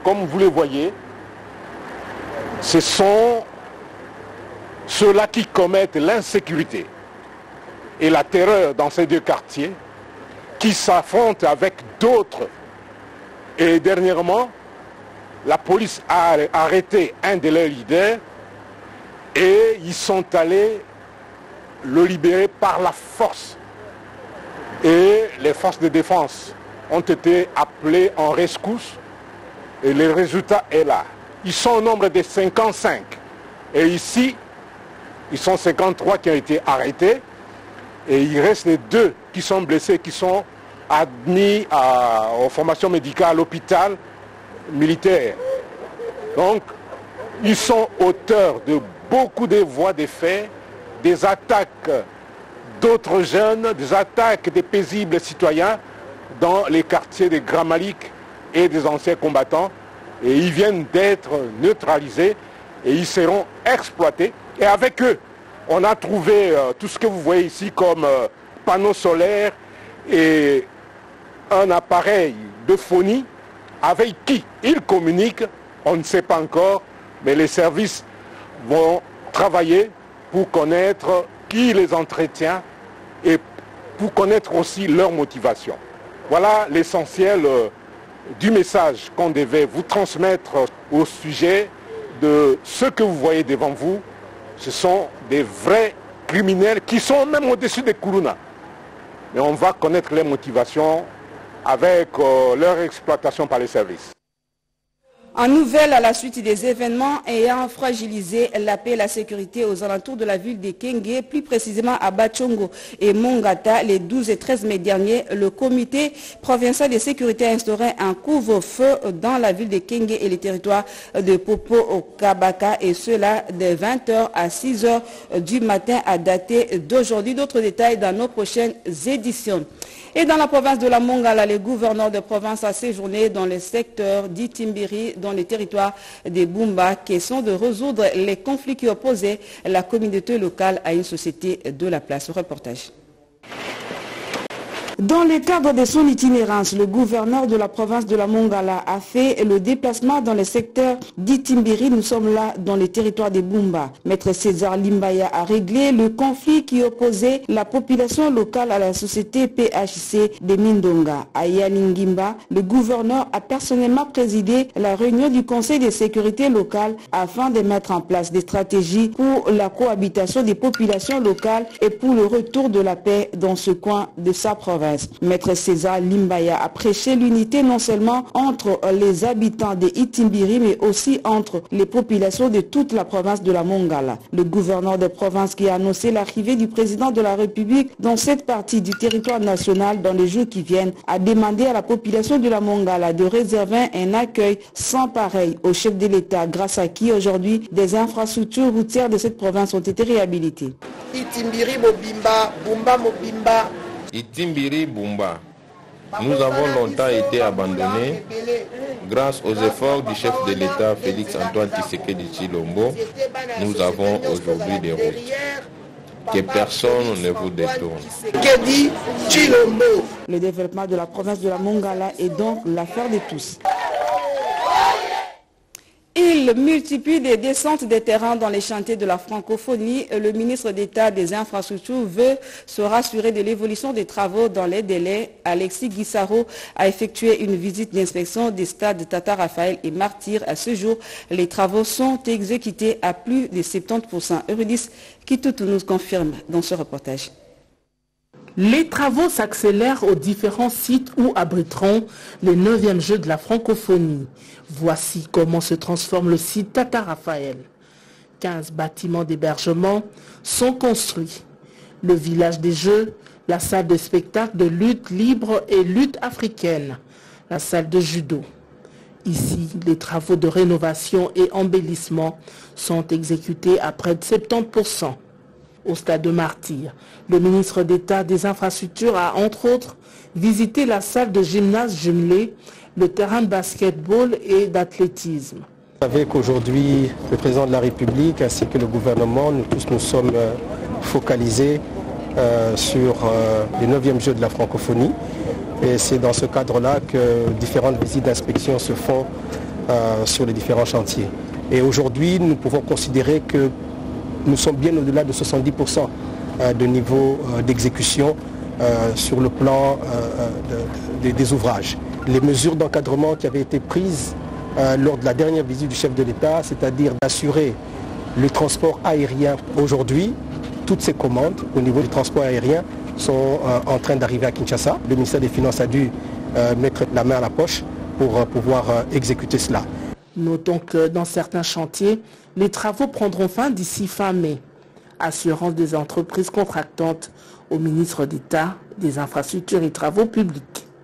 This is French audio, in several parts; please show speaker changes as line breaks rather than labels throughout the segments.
comme vous le voyez, ce sont ceux-là qui commettent l'insécurité et la terreur dans ces deux quartiers, qui s'affrontent avec d'autres. Et dernièrement, la police a arrêté un de leurs leaders et ils sont allés le libérer par la force. Et les forces de défense ont été appelées en rescousse et le résultat est là. Ils sont au nombre de 55. Et ici, ils sont 53 qui ont été arrêtés. Et il reste les 2 qui sont blessés, qui sont admis aux formations médicales à l'hôpital militaire. Donc, ils sont auteurs de beaucoup de voies de fait, des attaques d'autres jeunes, des attaques des paisibles citoyens dans les quartiers de Grand Malik et des anciens combattants. Et ils viennent d'être neutralisés et ils seront exploités. Et avec eux, on a trouvé tout ce que vous voyez ici comme panneaux solaires et un appareil de phonie avec qui ils communiquent, on ne sait pas encore, mais les services vont travailler pour connaître qui les entretient et pour connaître aussi leur motivation. Voilà l'essentiel du message qu'on devait vous transmettre au sujet de ce que vous voyez devant vous. Ce sont des vrais criminels qui sont même au-dessus des Kourouna. Mais on va connaître les motivations avec leur exploitation par les services.
En nouvelle, à la suite des événements ayant fragilisé la paix et la sécurité aux alentours de la ville de Kenge, plus précisément à Bachongo et Mongata, les 12 et 13 mai derniers, le comité provincial de sécurité a instauré un couvre-feu dans la ville de Kenge et les territoires de Popo au Kabaka, et cela de 20h à 6h du matin à dater d'aujourd'hui. D'autres détails dans nos prochaines éditions. Et dans la province de la Mongala, le gouverneur de province a séjourné dans le secteur d'Itimbiri, dans les territoires des Bumba, question de résoudre les conflits qui opposaient la communauté locale à une société de la place. Reportage. Dans le cadre de son itinérance, le gouverneur de la province de la Mongala a fait le déplacement dans le secteur d'Itimbiri. Nous sommes là dans les territoires des Bumba. Maître César Limbaya a réglé le conflit qui opposait la population locale à la société PHC de Mindonga. À Yaningimba, le gouverneur a personnellement présidé la réunion du Conseil de sécurité locale afin de mettre en place des stratégies pour la cohabitation des populations locales et pour le retour de la paix dans ce coin de sa province. Maître César Limbaya a prêché l'unité non seulement entre les habitants de Itimbiri, mais aussi entre les populations de toute la province de la Mongala. Le gouverneur de province qui a annoncé l'arrivée du président de la République dans cette partie du territoire national dans les jours qui viennent a demandé à la population de la Mongala de réserver un accueil sans pareil au chef de l'État, grâce à qui aujourd'hui des infrastructures routières de cette province ont été réhabilitées.
Itimbiri Mobimba, Bumba Mobimba.
Itimbiri Bumba. Nous avons longtemps été abandonnés grâce aux efforts du chef de l'État Félix Antoine Tshisekedi Tshilombo. Nous avons aujourd'hui des routes. Que personne ne vous détourne.
Le développement de la province de la Mongala est donc l'affaire de tous. Il multiplie des descentes des terrains dans les chantiers de la francophonie. Le ministre d'État des Infrastructures veut se rassurer de l'évolution des travaux dans les délais. Alexis Guissaro a effectué une visite d'inspection des stades Tata Raphaël et Martyr. À ce jour, les travaux sont exécutés à plus de 70%. Eurydice Kitoutou nous confirme dans ce reportage.
Les travaux s'accélèrent aux différents sites où abriteront les 9e Jeux de la francophonie. Voici comment se transforme le site Tata Raphaël. 15 bâtiments d'hébergement sont construits. Le village des Jeux, la salle de spectacle de lutte libre et lutte africaine, la salle de judo. Ici, les travaux de rénovation et embellissement sont exécutés à près de 70%. Au stade de Martyr, le ministre d'État des Infrastructures a entre autres visité la salle de gymnase jumelée, le terrain de basketball et d'athlétisme.
Vous savez qu'aujourd'hui, le président de la République ainsi que le gouvernement, nous tous nous sommes focalisés sur les 9e Jeux de la francophonie. Et c'est dans ce cadre-là que différentes visites d'inspection se font sur les différents chantiers. Et aujourd'hui, nous pouvons considérer que nous sommes bien au-delà de 70% de niveau d'exécution sur le plan des ouvrages. Les mesures d'encadrement qui avaient été prises lors de la dernière visite du chef de l'État, c'est-à-dire d'assurer le transport aérien aujourd'hui, toutes ces commandes au niveau du transport aérien sont en train d'arriver à Kinshasa. Le ministère des Finances a dû mettre la main à la poche pour pouvoir exécuter cela.
Notons que dans certains chantiers, les travaux prendront fin d'ici fin mai. Assurance des entreprises contractantes au ministre d'État des Infrastructures et Travaux publics.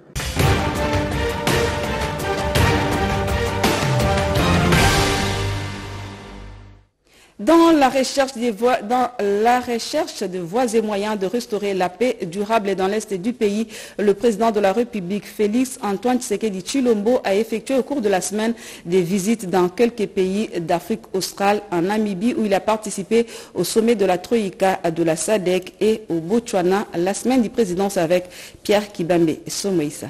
Dans la recherche de voies et moyens de restaurer la paix durable dans l'Est du pays, le président de la République, Félix Antoine Tshisekedi Tshilombo, a effectué au cours de la semaine des visites dans quelques pays d'Afrique australe, en Namibie, où il a participé au sommet de la Troïka de la SADC, et au Botswana, la semaine du présidence avec Pierre Kibambe Somoïsa.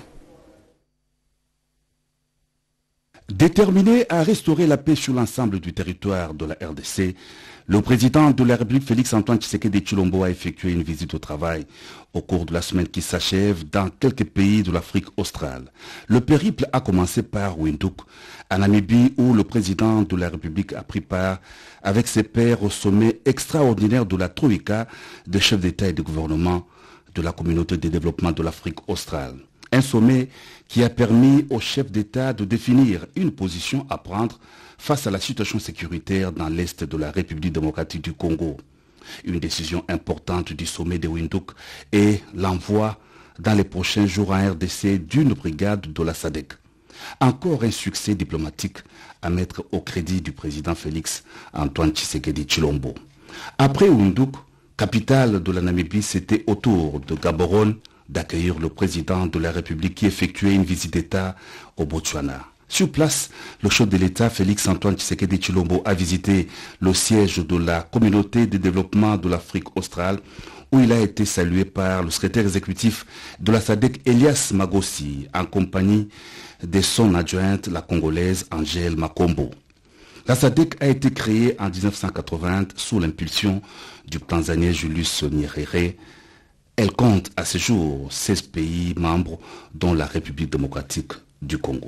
Déterminé à restaurer la paix sur l'ensemble du territoire de la RDC, le président de la République Félix Antoine Tshisekedi Tshilombo a effectué une visite au travail au cours de la semaine qui s'achève dans quelques pays de l'Afrique australe. Le périple a commencé par Windhoek, en Namibie, où le président de la République a pris part avec ses pairs au sommet extraordinaire de la Troïka des chefs d'État et de gouvernement de la communauté de développement de l'Afrique australe. Un sommet qui a permis aux chefs d'État de définir une position à prendre face à la situation sécuritaire dans l'Est de la République démocratique du Congo. Une décision importante du sommet de Windhoek est l'envoi dans les prochains jours en RDC d'une brigade de la SADC. Encore un succès diplomatique à mettre au crédit du président Félix Antoine Tshisekedi Tshilombo. Après Windhoek, capitale de la Namibie, c'était au tour de Gaborone d'accueillir le président de la République qui effectuait une visite d'État au Botswana. Sur place, le chef de l'État, Félix Antoine Tshisekedi Tshilombo, a visité le siège de la communauté de développement de l'Afrique australe, où il a été salué par le secrétaire exécutif de la SADC, Elias Magossi, en compagnie de son adjointe, la Congolaise Angèle Makombo. La SADC a été créée en 1980 sous l'impulsion du Tanzanien Julius Nyerere. Elle compte à ce jour 16 pays membres, dont la République démocratique du Congo.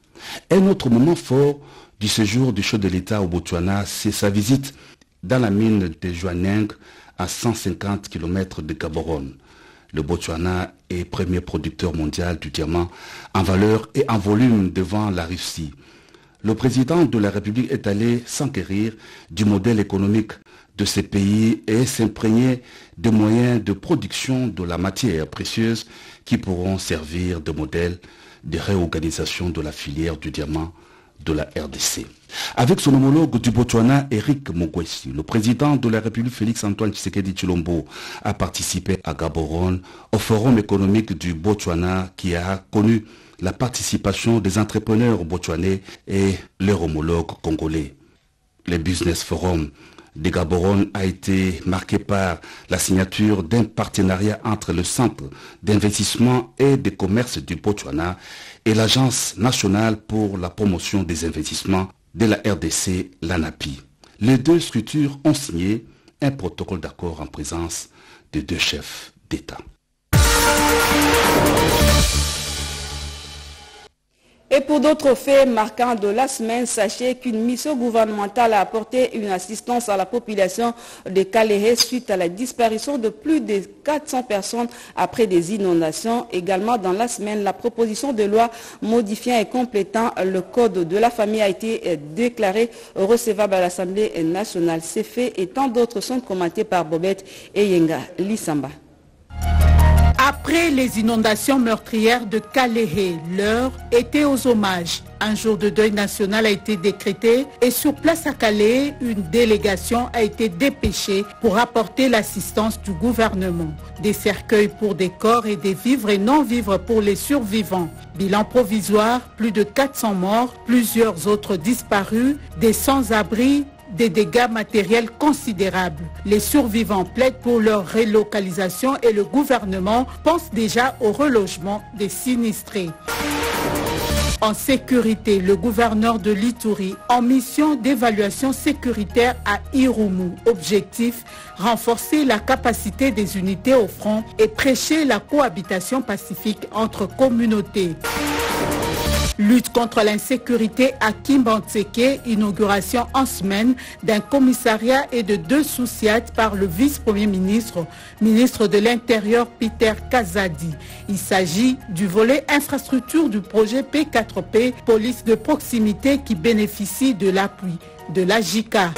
Un autre moment fort du séjour du chef de l'État au Botswana, c'est sa visite dans la mine de Jwaneng, à 150 km de Gaborone. Le Botswana est premier producteur mondial du diamant en valeur et en volume devant la Russie. Le président de la République est allé s'enquérir du modèle économique de ces pays et s'imprégner des moyens de production de la matière précieuse qui pourront servir de modèle de réorganisation de la filière du diamant de la RDC. Avec son homologue du Botswana, Eric Mogwesi, le président de la République Félix Antoine Tshisekedi Tshilombo a participé à Gaborone au forum économique du Botswana qui a connu la participation des entrepreneurs botswanais et leurs homologues congolais. Le Business Forum de Gaborone a été marqué par la signature d'un partenariat entre le Centre d'investissement et de commerce du Botswana et l'Agence nationale pour la promotion des investissements de la RDC, l'ANAPI. Les deux structures ont signé un protocole d'accord en présence des deux chefs d'État.
Et pour d'autres faits marquants de la semaine, sachez qu'une mission gouvernementale a apporté une assistance à la population de Kalehe suite à la disparition de plus de 400 personnes après des inondations. Également dans la semaine, la proposition de loi modifiant et complétant le code de la famille a été déclarée recevable à l'Assemblée nationale. Ces faits et tant d'autres sont commentés par Bobette et Yenga Lissamba.
Après les inondations meurtrières de Kalehe, l'heure était aux hommages. Un jour de deuil national a été décrété et sur place à Kalehe, une délégation a été dépêchée pour apporter l'assistance du gouvernement. Des cercueils pour des corps et des vivres et non-vivres pour les survivants. Bilan provisoire, plus de 400 morts, plusieurs autres disparus, des sans-abri, des dégâts matériels considérables. Les survivants plaident pour leur relocalisation et le gouvernement pense déjà au relogement des sinistrés. En sécurité, le gouverneur de l'Ituri en mission d'évaluation sécuritaire à Irumu. Objectif, renforcer la capacité des unités au front et prêcher la cohabitation pacifique entre communautés. Lutte contre l'insécurité à Kimbantseke, inauguration en semaine d'un commissariat et de 2 sous-siats par le vice-premier ministre, ministre de l'Intérieur Peter Kazadi. Il s'agit du volet infrastructure du projet P4P, police de proximité qui bénéficie de l'appui de la JICA.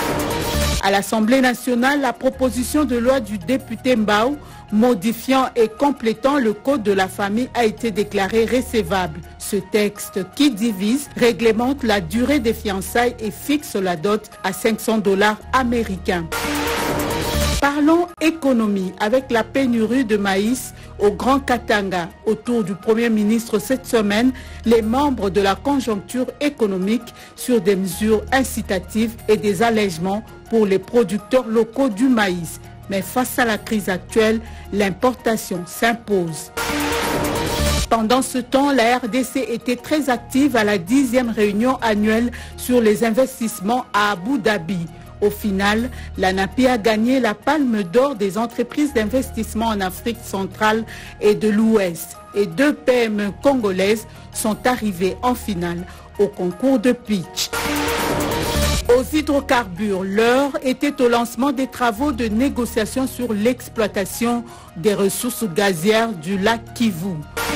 À l'Assemblée nationale, la proposition de loi du député Mbao modifiant et complétant le code de la famille a été déclaré recevable. Ce texte qui divise réglemente la durée des fiançailles et fixe la dot à $500 américains. Parlons économie avec la pénurie de maïs au Grand Katanga. Autour du Premier ministre cette semaine, les membres de la conjoncture économique sur des mesures incitatives et des allègements pour les producteurs locaux du maïs. Mais face à la crise actuelle, l'importation s'impose. Pendant ce temps, la RDC était très active à la 10e réunion annuelle sur les investissements à Abu Dhabi. Au final, l'ANAPI a gagné la palme d'or des entreprises d'investissement en Afrique centrale et de l'Ouest. Et 2 PME congolaises sont arrivées en finale au concours de pitch. Aux hydrocarbures, l'heure était au lancement des travaux de négociation sur l'exploitation des ressources gazières du lac Kivu.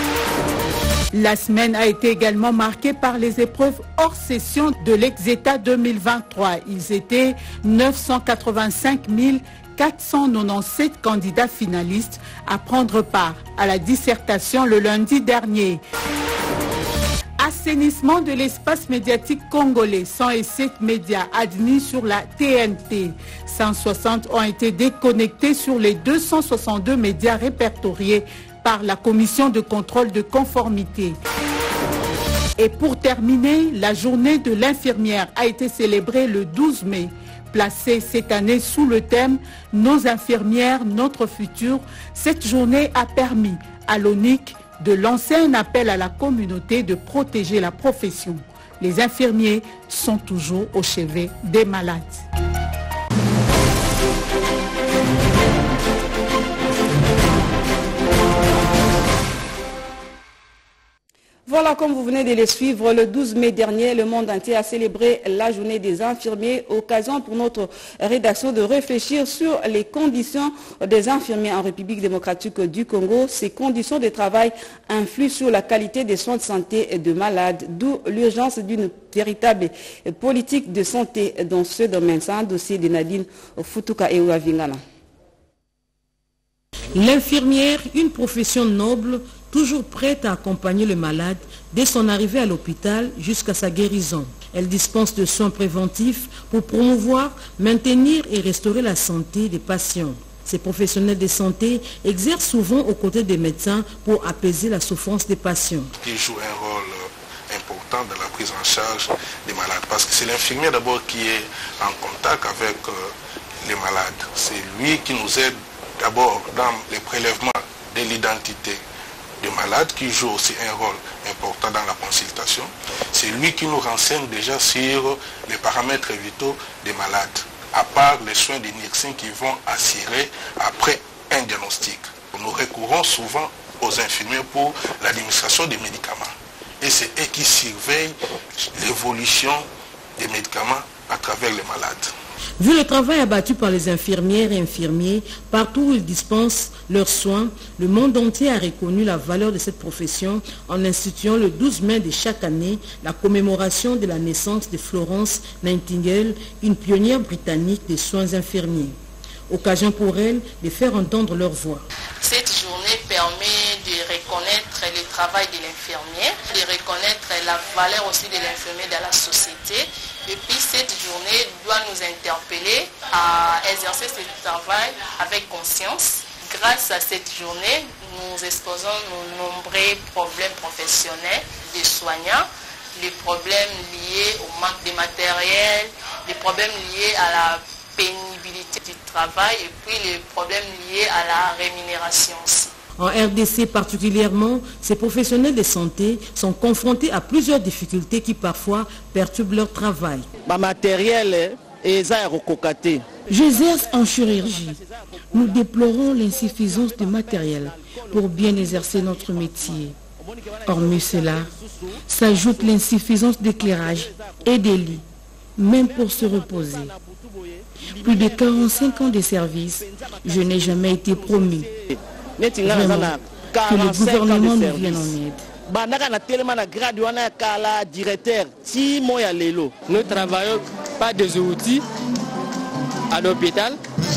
La semaine a été également marquée par les épreuves hors session de l'Exeta 2023. Ils étaient 985 497 candidats finalistes à prendre part à la dissertation le lundi dernier. Assainissement de l'espace médiatique congolais, 107 médias admis sur la TNT. 160 ont été déconnectés sur les 262 médias répertoriés par la commission de contrôle de conformité. Et pour terminer, la journée de l'infirmière a été célébrée le 12 mai. Placée cette année sous le thème « Nos infirmières, notre futur », cette journée a permis à l'ONIC de lancer un appel à la communauté de protéger la profession. Les infirmiers sont toujours au chevet des malades.
Voilà, comme vous venez de les suivre, le 12 mai dernier, le monde entier a célébré la journée des infirmiers, occasion pour notre rédaction de réfléchir sur les conditions des infirmiers en République démocratique du Congo. Ces conditions de travail influent sur la qualité des soins de santé de malades, d'où l'urgence d'une véritable politique de santé dans ce domaine. C'est un dossier de Nadine Futuka et Ouavingana.
L'infirmière, une profession noble, toujours prête à accompagner le malade dès son arrivée à l'hôpital jusqu'à sa guérison. Elle dispense de soins préventifs pour promouvoir, maintenir et restaurer la santé des patients. Ces professionnels de santé exercent souvent aux côtés des médecins pour apaiser la souffrance des patients.
Ils jouent un rôle important dans la prise en charge des malades parce que c'est l'infirmier d'abord qui est en contact avec les malades. C'est lui qui nous aide d'abord dans les prélèvements de l'identité du malade, qui joue aussi un rôle important dans la consultation. C'est lui qui nous renseigne déjà sur les paramètres vitaux des malades, à part les soins de nursing qui vont assurer après un diagnostic. Nous recourons souvent aux infirmiers pour l'administration des médicaments. Et c'est eux qui surveillent l'évolution des médicaments à travers les malades.
Vu le travail abattu par les infirmières et infirmiers, partout où ils dispensent leurs soins, le monde entier a reconnu la valeur de cette profession en instituant le 12 mai de chaque année la commémoration de la naissance de Florence Nightingale, une pionnière britannique des soins infirmiers. Occasion pour elle de faire entendre leur voix.
Cette journée permet de reconnaître le travail de l'infirmière, de reconnaître la valeur aussi de l'infirmier dans la société. Et puis cette journée doit nous interpeller à exercer ce travail avec conscience. Grâce à cette journée, nous exposons nos nombreux problèmes professionnels des soignants, les problèmes liés au manque de matériel, les problèmes liés à la pénibilité du travail et puis les problèmes liés à la rémunération aussi.
En RDC particulièrement, ces professionnels de santé sont confrontés à plusieurs difficultés qui parfois perturbent leur travail.
J'exerce en chirurgie. Nous déplorons l'insuffisance de matériel pour bien exercer notre métier. Hormis cela, s'ajoute l'insuffisance d'éclairage et des lits, même pour se reposer. Plus de 45 ans de service, je n'ai jamais été promu. Vraiment, que le gouvernement nous vienne en aide.
Nous ne travaillons pas des outils à l'hôpital.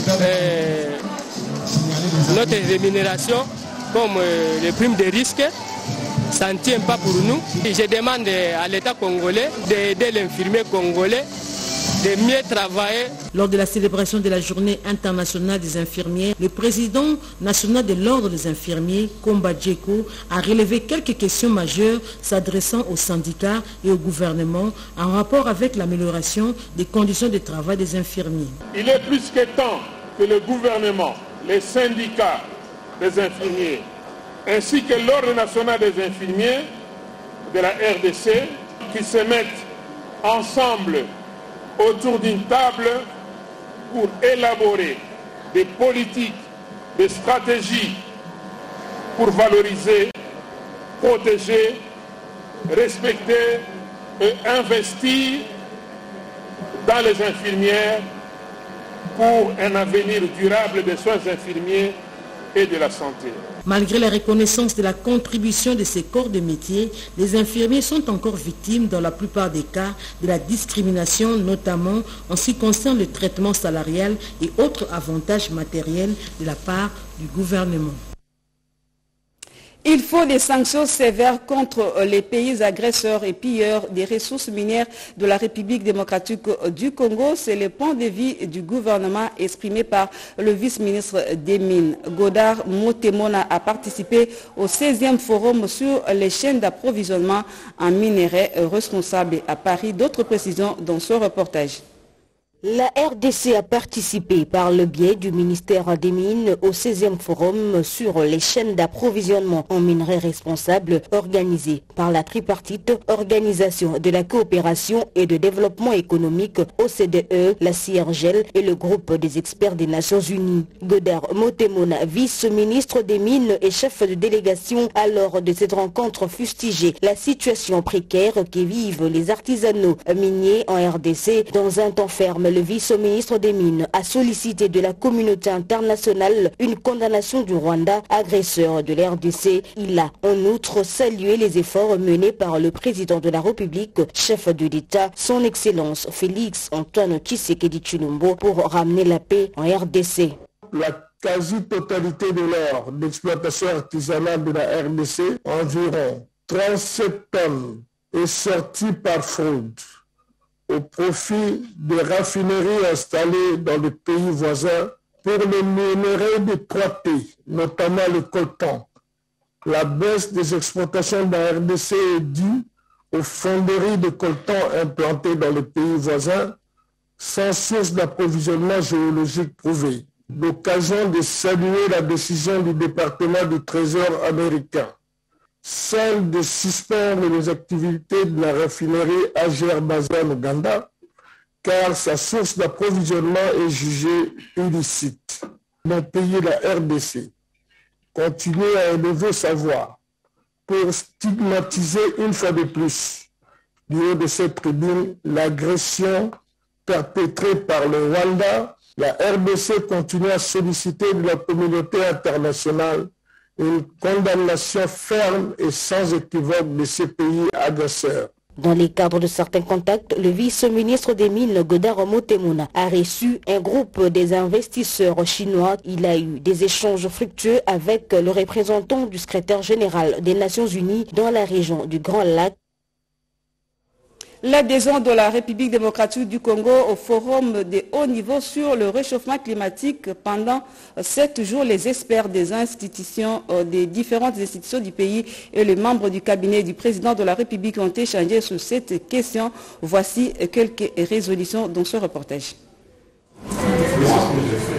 Notre rémunération, comme les primes de risque, ça ne tient pas pour nous. Je demande à l'État congolais d'aider l'infirmier congolais de mieux travailler.
Lors de la célébration de la journée internationale des infirmiers, le président national de l'ordre des infirmiers, Komba Djeko, a relevé quelques questions majeures s'adressant aux syndicats et au gouvernement en rapport avec l'amélioration des conditions de travail des infirmiers.
Il est plus que temps que le gouvernement, les syndicats des infirmiers, ainsi que l'ordre national des infirmiers de la RDC, qui se mettent ensemble autour d'une table pour élaborer des politiques, des stratégies pour valoriser, protéger, respecter et investir dans les infirmières pour un avenir durable des soins infirmiers et de la santé.
Malgré la reconnaissance de la contribution de ces corps de métier, les infirmiers sont encore victimes dans la plupart des cas de la discrimination, notamment en ce qui concerne le traitement salarial et autres avantages matériels de la part du gouvernement.
Il faut des sanctions sévères contre les pays agresseurs et pilleurs des ressources minières de la République démocratique du Congo. C'est le point de vue du gouvernement exprimé par le vice-ministre des Mines. Godard Motemona a participé au 16e forum sur les chaînes d'approvisionnement en minerais responsables à Paris. D'autres précisions dans ce reportage.
La RDC a participé par le biais du ministère des Mines au 16e forum sur les chaînes d'approvisionnement en minerais responsables organisé par la tripartite Organisation de la coopération et de développement économique OCDE, la CIRGEL et le groupe des experts des Nations Unies. Godard Motemona, vice-ministre des Mines et chef de délégation à lors de cette rencontre fustigé la situation précaire que vivent les artisanaux miniers en RDC dans un temps ferme. Le vice-ministre des Mines a sollicité de la communauté internationale une condamnation du Rwanda, agresseur de l'RDC. Il a en outre salué les efforts menés par le président de la République, chef de l'État, son Excellence Félix Antoine Tshisekedi Tshilombo, pour ramener la paix en RDC.
La quasi-totalité de l'or d'exploitation artisanale de la RDC, environ 37 tonnes, est sortie par fraude au profit des raffineries installées dans les pays voisins pour les minerais de 3T, notamment le coltan. La baisse des exportations de la RDC est due aux fonderies de coltan implantées dans les pays voisins sans source d'approvisionnement géologique prouvée. L'occasion de saluer la décision du département du Trésor américain, celle de suspendre les activités de la raffinerie Ager-Bazan Uganda, car sa source d'approvisionnement est jugée illicite. Mon pays, la RDC, continue à élever sa voix pour stigmatiser une fois de plus, du haut de cette tribune, l'agression perpétrée par le Rwanda. La RDC continue à solliciter de la communauté internationale une condamnation ferme et sans équivoque de ces pays agresseurs.
Dans les cadres de certains contacts, le vice-ministre des Mines, Godard Motemona, a reçu un groupe des investisseurs chinois. Il a eu des échanges fructueux avec le représentant du secrétaire général des Nations Unies dans la région du Grand Lac.
L'adhésion de la République démocratique du Congo au forum de haut niveau sur le réchauffement climatique. Pendant 7 jours, les experts des institutions, des différentes institutions du pays et les membres du cabinet du président de la République ont échangé sur cette question. Voici quelques résolutions dans ce reportage.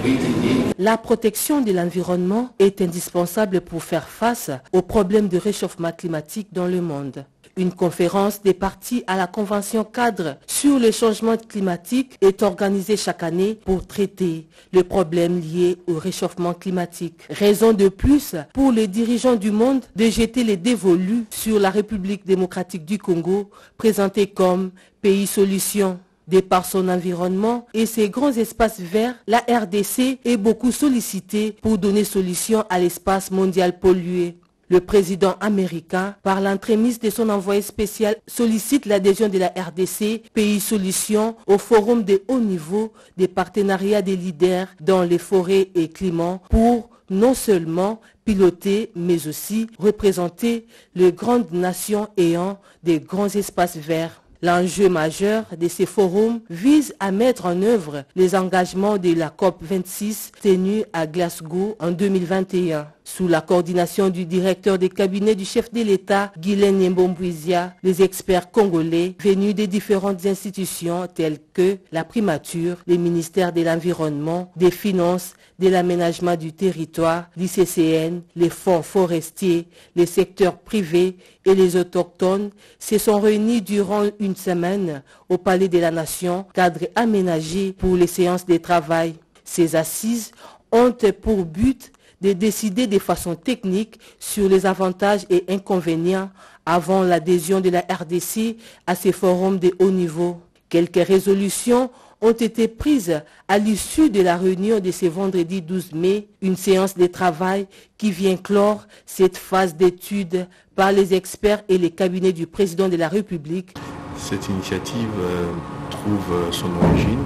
La protection de l'environnement est indispensable pour faire face aux problèmes de réchauffement climatique dans le monde. Une conférence des parties à la Convention cadre sur le changement climatique est organisée chaque année pour traiter les problèmes liés au réchauffement climatique. Raison de plus pour les dirigeants du monde de jeter les dévolus sur la République démocratique du Congo, présentée comme pays solution. De par son environnement et ses grands espaces verts, la RDC est beaucoup sollicitée pour donner solution à l'espace mondial pollué. Le président américain, par l'entremise de son envoyé spécial, sollicite l'adhésion de la RDC, pays solution, au forum de haut niveau des partenariats des leaders dans les forêts et climats pour non seulement piloter, mais aussi représenter les grandes nations ayant des grands espaces verts. L'enjeu majeur de ces forums vise à mettre en œuvre les engagements de la COP26 tenue à Glasgow en 2021. Sous la coordination du directeur des cabinets du chef de l'État, Guylaine Nyembombouizia, les experts congolais venus des différentes institutions telles que la primature, les ministères de l'Environnement, des Finances, de l'aménagement du territoire, l'ICCN, les fonds forestiers, les secteurs privés et les autochtones se sont réunis durant une semaine au Palais de la Nation, cadre aménagé pour les séances de travail. Ces assises ont pour but de décider de façon technique sur les avantages et inconvénients avant l'adhésion de la RDC à ces forums de haut niveau. Quelques résolutions ont été prises à l'issue de la réunion de ce vendredi 12 mai, une séance de travail qui vient clore cette phase d'étude par les experts et les cabinets du président de la République.
Cette initiative trouve son origine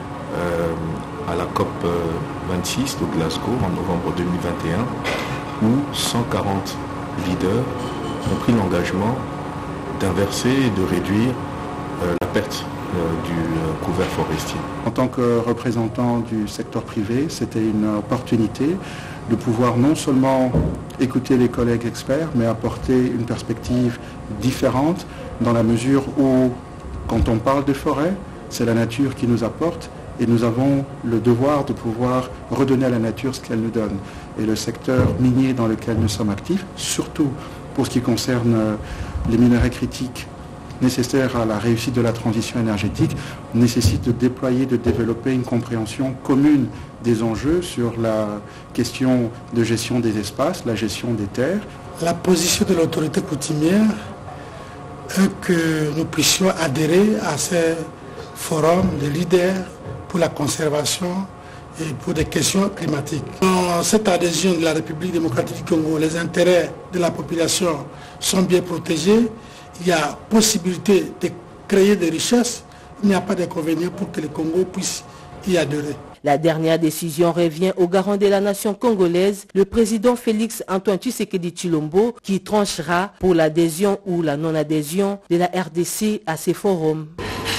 à la COP 26 de Glasgow en novembre 2021 où 140 leaders ont pris l'engagement d'inverser et de réduire la perte du couvert forestier.
En tant que représentant du secteur privé, c'était une opportunité de pouvoir non seulement écouter les collègues experts, mais apporter une perspective différente dans la mesure où, quand on parle de forêt, c'est la nature qui nous apporte et nous avons le devoir de pouvoir redonner à la nature ce qu'elle nous donne. Et le secteur minier dans lequel nous sommes actifs, surtout pour ce qui concerne les minerais critiques nécessaires à la réussite de la transition énergétique, nécessite de déployer, de développer une compréhension commune des enjeux sur la question de gestion des espaces, la gestion des terres.
La position de l'autorité coutumière est que nous puissions adhérer à ces forums de leaders pour la conservation et pour des questions climatiques. Dans cette adhésion de la République démocratique du Congo, les intérêts de la population sont bien protégés. Il y a possibilité de créer des richesses. Il n'y a pas d'inconvénient pour que le Congo puisse y adhérer.
La dernière décision revient au garant de la nation congolaise, le président Félix Antoine Tshisekedi Tshilombo, qui tranchera pour l'adhésion ou la non-adhésion de la RDC à ces forums.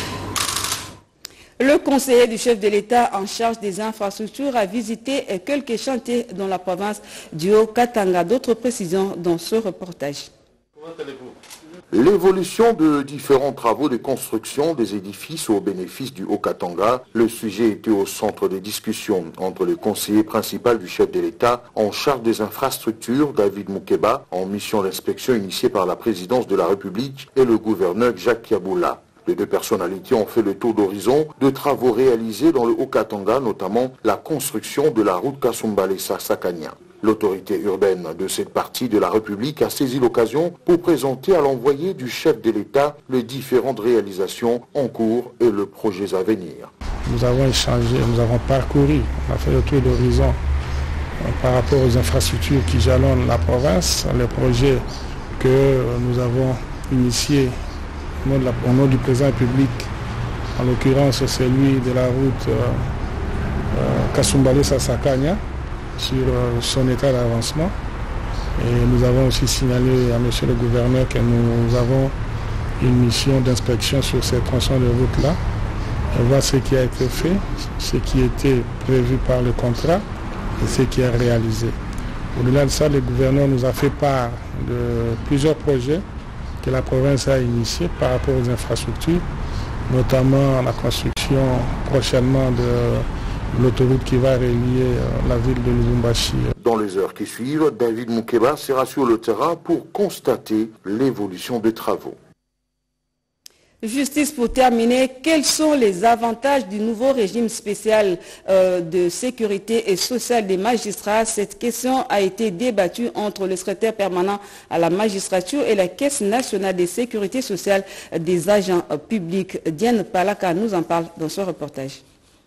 Le conseiller du chef de l'État en charge des infrastructures a visité quelques chantiers dans la province du Haut-Katanga. D'autres précisions dans ce reportage.
Comment allez-vous ? L'évolution de différents travaux de construction des édifices au bénéfice du Haut-Katanga, le sujet était au centre des discussions entre le conseiller principal du chef de l'État en charge des infrastructures, David Moukeba, en mission d'inspection initiée par la présidence de la République, et le gouverneur Jacques Kiaboula. Les deux personnalités ont fait le tour d'horizon de travaux réalisés dans le Haut-Katanga, notamment la construction de la route Kasumbalesa-Sakania. L'autorité urbaine de cette partie de la République a saisi l'occasion pour présenter à l'envoyé du chef de l'État les différentes réalisations en cours et les projets à venir.
Nous avons échangé, nous avons parcouru, on a fait le tour d'horizon par rapport aux infrastructures qui jalonnent la province, les projets que nous avons initiés au nom du président de la République, en l'occurrence celui de la route Kasumbalesa-Sakania, sur son état d'avancement. Et nous avons aussi signalé à monsieur le gouverneur que nous avons une mission d'inspection sur ces tronçons de route-là, et voir ce qui a été fait, ce qui était prévu par le contrat et ce qui est réalisé. Au-delà de ça, le gouverneur nous a fait part de plusieurs projets que la province a initiés par rapport aux infrastructures, notamment la construction prochainement l'autoroute qui va relier la ville de Lubumbashi.
Dans les heures qui suivent, David Moukeba sera sur le terrain pour constater l'évolution des travaux.
Justice pour terminer, quels sont les avantages du nouveau régime spécial de sécurité et sociale des magistrats? Cette question a été débattue entre le secrétaire permanent à la magistrature et la Caisse nationale de sécurité sociale des agents publics. Diane Palaka nous en parle dans ce reportage.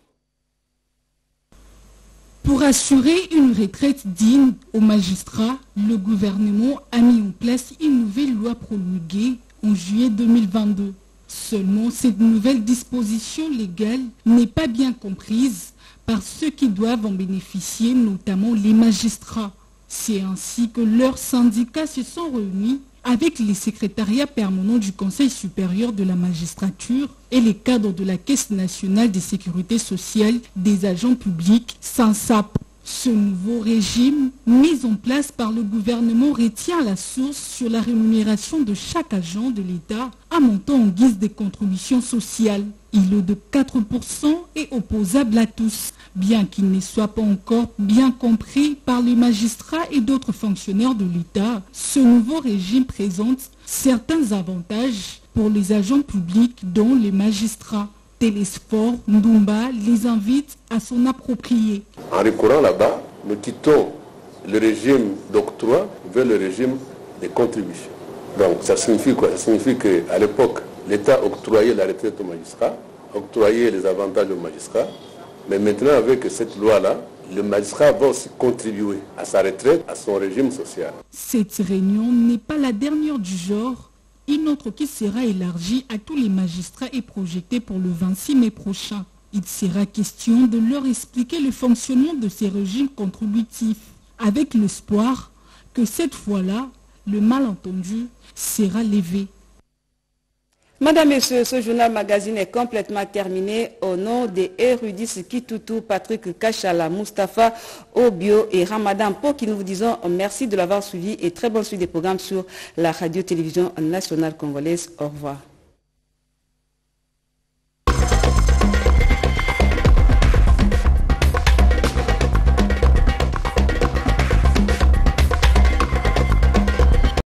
Pour assurer une retraite digne aux magistrats, le gouvernement a mis en place une nouvelle loi promulguée en juillet 2022. Seulement, cette nouvelle disposition légale n'est pas bien comprise par ceux qui doivent en bénéficier, notamment les magistrats. C'est ainsi que leurs syndicats se sont réunis avec les secrétariats permanents du Conseil supérieur de la magistrature et les cadres de la Caisse nationale de sécurité sociale des agents publics, SANSAP. Ce nouveau régime, mis en place par le gouvernement, retient la source sur la rémunération de chaque agent de l'État à montant en guise de contributions sociales. Il est de 4% et opposable à tous, bien qu'il ne soit pas encore bien compris par les magistrats et d'autres fonctionnaires de l'État. Ce nouveau régime présente certains avantages pour les agents publics, dont les magistrats. Télésphore Ndumba les invite à s'en approprier.
En recourant là-bas, nous quittons le régime d'octroi vers le régime de contribution. Donc ça signifie quoi? Ça signifie qu'à l'époque, l'État octroyait la retraite aux magistrats, octroyait les avantages aux magistrats, mais maintenant avec cette loi-là, le magistrat va aussi contribuer à sa retraite, à son régime social.
Cette réunion n'est pas la dernière du genre. Une autre qui sera élargie à tous les magistrats est projetée pour le 26 mai prochain. Il sera question de leur expliquer le fonctionnement de ces régimes contributifs, avec l'espoir que cette fois-là, le malentendu sera levé.
Madame, Messieurs, ce journal magazine est complètement terminé. Au nom des érudits Kitoutou, Patrick Kachala, Mustapha Obio et Ramadan Po, qui nous vous disons merci de l'avoir suivi et très bonne suite des programmes sur la radio-télévision nationale congolaise. Au revoir.